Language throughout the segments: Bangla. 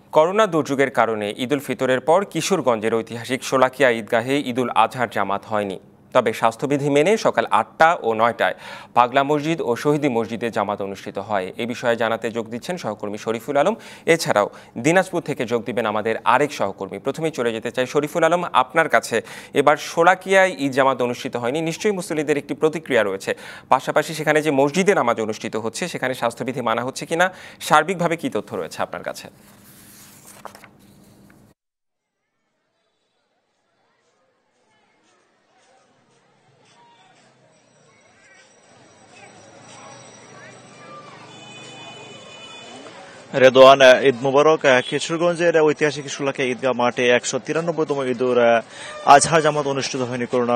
করোনা দুর্যোগের কারণে ঈদুল ফিতরের পর কিশোরগঞ্জের ঐতিহাসিক শোলাকিয়া ঈদগাহে ঈদুল আজহার জামাত হয়নি। তবে স্বাস্থ্যবিধি মেনে সকাল ৮টা ও ৯টায় পাগলা মসজিদ ও শহীদী মসজিদে জামাত অনুষ্ঠিত হয়। এ বিষয়ে জানাতে যোগ দিচ্ছেন সহকর্মী শরীফুল আলম। এছাড়াও দিনাজপুর থেকে যোগ দিবেন আমাদের আরেক সহকর্মী। প্রথমেই চলে যেতে চাই শরীফুল আলম, আপনার কাছে। এবার শোলাকিয়ায় ঈদ জামাত অনুষ্ঠিত হয়নি, নিশ্চয়ই মুসল্লিদের একটি প্রতিক্রিয়া রয়েছে। পাশাপাশি সেখানে যে মসজিদে নামাজ অনুষ্ঠিত হচ্ছে সেখানে স্বাস্থ্যবিধি মানা হচ্ছে কিনা, সার্বিকভাবে কী তথ্য রয়েছে আপনার কাছে? রেদওয়ান, ঈদ মুবারক। কিশোরগঞ্জের ঐতিহাসিক শোলাকিয়া ঈদগাহ মাঠে ১৯৩তম ঈদুল আজহার জামাত অনুষ্ঠিত হয়নি করোনা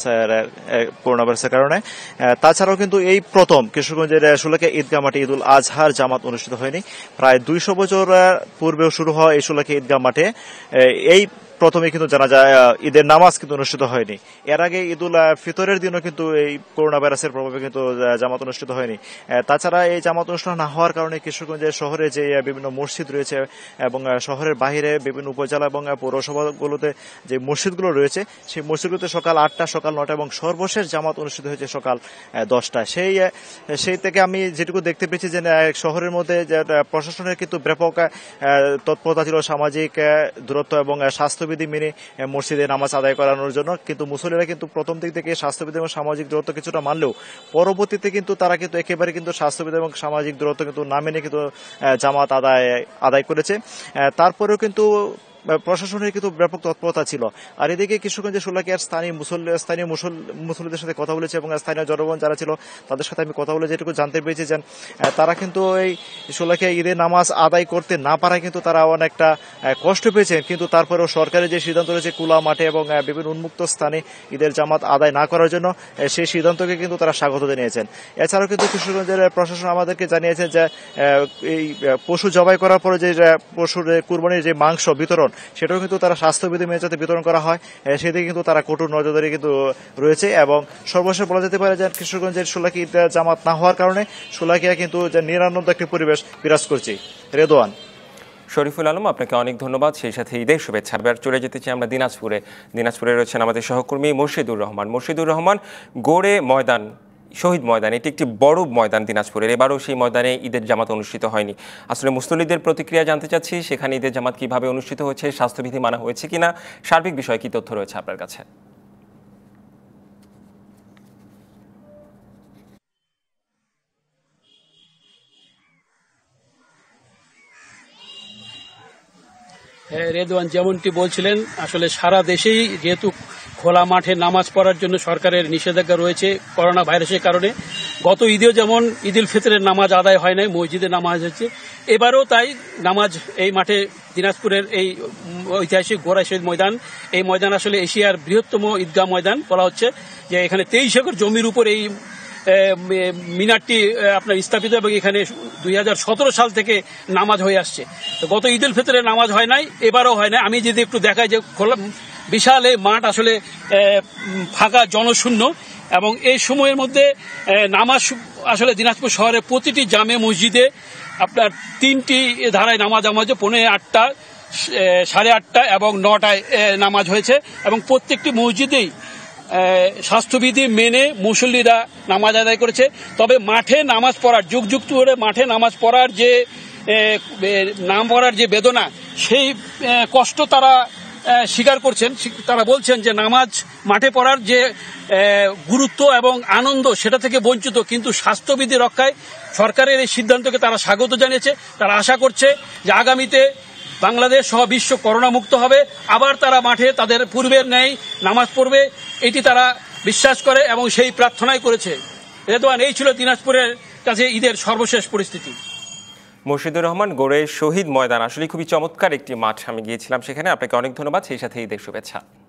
ভাইরাসের কারণে। তাছাড়াও কিন্তু এই প্রথম কিশোরগঞ্জের শোলাকিয়া ঈদগাহ মাঠে ঈদুল আজহার জামাত অনুষ্ঠিত হয়নি। প্রায় ২০০ বছর পূর্বেও শুরু হওয়া এই শোলাকিয়া ঈদগাহ মাঠে এই প্রথমে কিন্তু জানা যায় ঈদের নামাজ কিন্তু অনুষ্ঠিত হয়নি। এর আগে ঈদুল ফিতরের দিনও কিন্তু এই করোনা ভাইরাসের প্রভাবে কিন্তু জামাত অনুষ্ঠিত হয়নি। তাছাড়া এই জামাত অনুষ্ঠান না হওয়ার কারণে কিশোরগঞ্জের শহরে যে বিভিন্ন মসজিদ রয়েছে এবং শহরের বাইরে বিভিন্ন উপজেলা এবং পৌরসভাগুলোতে যে মসজিদগুলো রয়েছে সেই মসজিদগুলোতে সকাল ৮টা, সকাল ৯টা এবং সর্বশেষ জামাত অনুষ্ঠিত হয়েছে সকাল 10টায়। সেই থেকে আমি যেটুকু দেখতে পেয়েছি যে শহরের মধ্যে প্রশাসনের কিন্তু ব্যাপক তৎপরতা ছিল সামাজিক দূরত্ব এবং স্বাস্থ্যবিধি মেনে মসজিদে নামাজ আদায় করানোর জন্য। কিন্তু মুসল্লিরা কিন্তু প্রথম দিক থেকে স্বাস্থ্যবিধি এবং সামাজিক দূরত্ব কিছুটা মানলেও পরবর্তীতে কিন্তু তারা কিন্তু একেবারে কিন্তু স্বাস্থ্যবিধি এবং সামাজিক দূরত্ব কিন্তু না মেনে কিন্তু জামাত আদায় করেছে। তারপরেও কিন্তু প্রশাসনের কিন্তু ব্যাপক তৎপরতা ছিল। আর এদিকে কিশোরগঞ্জের শোলাকিয়ার স্থানীয় মুসল্লিদের সাথে কথা বলেছে এবং স্থানীয় জনগণ যারা ছিল তাদের সাথে আমি কথা বলে যেটুকু জানতে পেরেছি যে তারা কিন্তু এই শোলাকিয়া ঈদের নামাজ আদায় করতে না পারায় কিন্তু তারা অনেকটা কষ্ট পেয়েছেন। কিন্তু তারপরেও সরকারের যে সিদ্ধান্ত রয়েছে খোলা মাঠে এবং বিভিন্ন উন্মুক্ত স্থানে ঈদের জামাত আদায় না করার জন্য, সেই সিদ্ধান্তকে কিন্তু তারা স্বাগত জানিয়েছেন। এছাড়াও কিন্তু কিশোরগঞ্জের প্রশাসন আমাদেরকে জানিয়েছেন যে এই পশু জবাই করার পরে যে পশুর কুরবানির যে মাংস বিতরণ সেটাও কিন্তু তারা স্বাস্থ্যবিধি মেনে যাতে বিতরণ করা হয় সেদিকে কিন্তু তারা কঠোর নজরদারি কিন্তু রয়েছে। এবং সর্বশেষ বলা যেতে পারে যে কিশোরগঞ্জের শোলাকিয়া ঈদ জামাত না হওয়ার কারণে শোলাকিয়া কিন্তু যে নিরানন্দ একটি পরিবেশ বিরাজ করছে। রেদওয়ান। শরীফুল আলম, আপনাকে অনেক ধন্যবাদ, সেই সাথে ঈদের শুভেচ্ছা। এবার চলে যেতে চাই আমরা দিনাজপুরে রয়েছেন আমাদের সহকর্মী মুর্শিদুর রহমান। গড়ে ময়দান, শহীদ ময়দান, এটি একটি বড় ময়দান দিনাজপুরের। এবারও সেই ময়দানে ঈদের জামাত অনুষ্ঠিত হয়নি। আসলে মুসল্লিদের প্রতিক্রিয়া জানতে চাচ্ছি, সেখানে ঈদের জামাত কিভাবে অনুষ্ঠিত হয়েছে, স্বাস্থ্যবিধি মানা হয়েছে কিনা, সার্বিক বিষয়ে কি তথ্য রয়েছে আপনার কাছে? রেদওয়ান, যেমনটি বলছিলেন, আসলে সারা দেশেই যেহেতু খোলা মাঠে নামাজ পড়ার জন্য সরকারের নিষেধাজ্ঞা রয়েছে করোনা ভাইরাসের কারণে, গত ঈদেও যেমন ঈদুল ফিতরের নামাজ আদায় হয় নাই, মসজিদে নামাজ হচ্ছে, এবারও তাই নামাজ এই মাঠে দিনাজপুরের এই ঐতিহাসিক গোড়া শহীদ ময়দান, এই ময়দান আসলে এশিয়ার বৃহত্তম ঈদগাহ ময়দান বলা হচ্ছে। যে এখানে 23 একর জমির উপর এই মিনারটি আপনার স্থাপিত এবং এখানে 2017 সাল থেকে নামাজ হয়ে আসছে। তো গত ঈদুল ফিতরের নামাজ হয় নাই, এবারও হয় না। আমি যদি একটু দেখাই যে বিশাল এই মাঠ আসলে ফাঁকা, জনশূন্য, এবং এই সময়ের মধ্যে নামাজ আসলে দিনাজপুর শহরের প্রতিটি জামে মসজিদে আপনার 3টি ধারায় নামাজ হয়েছে। 8:30, 8:30 এবং 9টায় নামাজ হয়েছে এবং প্রত্যেকটি মসজিদেই স্বাস্থ্যবিধি মেনে মুসল্লিরা নামাজ আদায় করেছে। তবে মাঠে নামাজ পড়ার যুগ ধরে মাঠে নামাজ পড়ার যে বেদনা, সেই কষ্ট তারা স্বীকার করছেন। তারা বলছেন যে নামাজ মাঠে পড়ার যে গুরুত্ব এবং আনন্দ সেটা থেকে বঞ্চিত, কিন্তু স্বাস্থ্যবিধি রক্ষায় সরকারের এই সিদ্ধান্তকে তারা স্বাগত জানিয়েছে। তারা আশা করছে যে আগামীতে বাংলাদেশ সহ বিশ্ব করোনা মুক্ত হবে, আবার তারা মাঠে তাদের পূর্বের ন্যায় নামাজ পড়বে, এটি তারা বিশ্বাস করে এবং সেই প্রার্থনাই করেছে। রেদওয়ান, এই ছিল দিনাজপুরের কাছে ঈদের সর্বশেষ পরিস্থিতি। মুর্শিদুর রহমান, গড়ে শহীদ ময়দান আসলে খুবই চমৎকার একটি মাঠ। আমি গিয়েছিলাম সেখানে। আপনাকে অনেক ধন্যবাদ, সেই সাথে ঈদের শুভেচ্ছা।